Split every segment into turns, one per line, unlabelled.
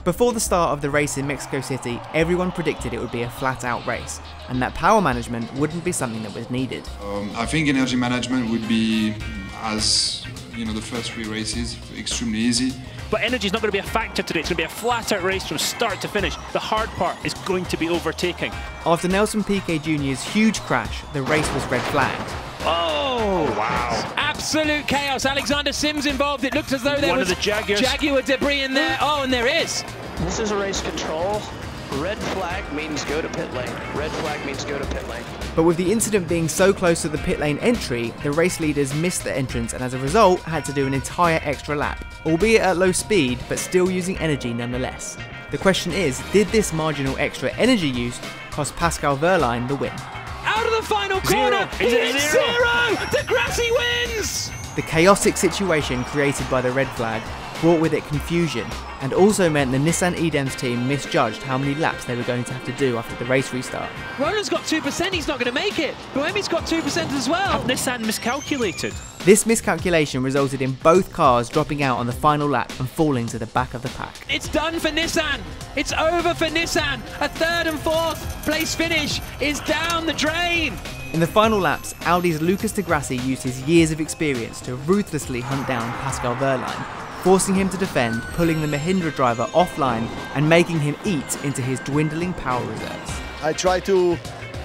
Before the start of the race in Mexico City, everyone predicted it would be a flat-out race, and that power management wouldn't be something that was needed.
I think energy management would be, as the first 3 races, extremely easy.
But energy is not going to be a factor today. It's going to be a flat-out race from start to finish. The hard part is going to be overtaking.
After Nelson Piquet Jr.'s huge crash, the race was red flagged.
Oh, wow.
Absolute chaos. Alexander Sims involved. It looked as though there was
one of the
Jaguar debris in there. Oh, and there is.
This is a race control. Red flag means go to pit lane. Red flag means go to pit lane.
But with the incident being so close to the pit lane entry, the race leaders missed the entrance and as a result had to do an entire extra lap, albeit at low speed but still using energy nonetheless. The question is, did this marginal extra energy use cost Pascal Wehrlein the win?
Out of the final corner,
Is it
it's
zero?
De Grassi wins!
The chaotic situation created by the red flag brought with it confusion and also meant the Nissan e.dams team misjudged how many laps they were going to have to do after the race restart.
Roland's got 2%, he's not going to make it. Bohemi's got 2% as well.
Have Nissan miscalculated?
This miscalculation resulted in both cars dropping out on the final lap and falling to the back of the pack.
It's done for Nissan. It's over for Nissan. A 3rd and 4th place finish is down the drain.
In the final laps, Audi's Lucas de Grassi used his years of experience to ruthlessly hunt down Pascal Wehrlein, forcing him to defend, pulling the Mahindra driver offline and making him eat into his dwindling power reserves.
I tried to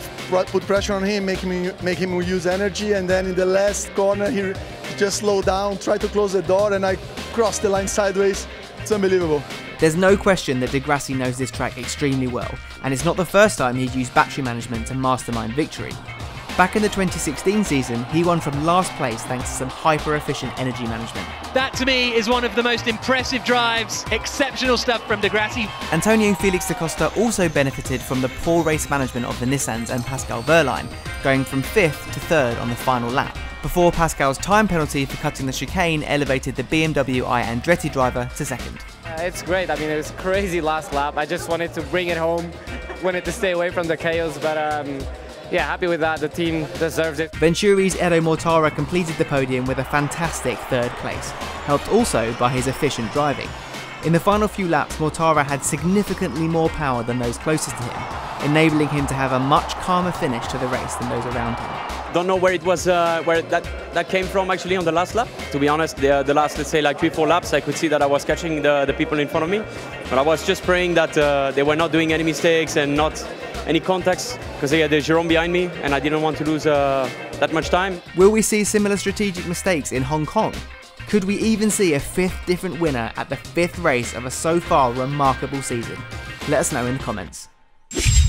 put pressure on him, make him use energy, and then in the last corner he just slowed down, tried to close the door, and I crossed the line sideways. It's unbelievable.
There's no question that de Grassi knows this track extremely well, and it's not the first time he's used battery management to mastermind victory. Back in the 2016 season, he won from last place thanks to some hyper-efficient energy management.
That to me is one of the most impressive drives. Exceptional stuff from de Grassi.
Antonio Felix da Costa also benefited from the poor race management of the Nissans and Pascal Wehrlein, going from 5th to 3rd on the final lap, before Pascal's time penalty for cutting the chicane elevated the BMW I Andretti driver to 2nd.
It's great. I mean, it was a crazy last lap. I just wanted to bring it home, wanted to stay away from the chaos, but yeah, happy with that. The team deserves it.
Venturi's Edo Mortara completed the podium with a fantastic 3rd place, helped also by his efficient driving. In the final few laps, Mortara had significantly more power than those closest to him, enabling him to have a much calmer finish to the race than those around him.
Don't know where it was, where that came from actually on the last lap. To be honest, the last, let's say, like 3-4 laps, I could see that I was catching the people in front of me. But I was just praying that they were not doing any mistakes and not any contacts, because they had Jerome behind me and I didn't want to lose that much time.
Will we see similar strategic mistakes in Hong Kong? Could we even see a 5th different winner at the 5th race of a so far remarkable season? Let us know in the comments.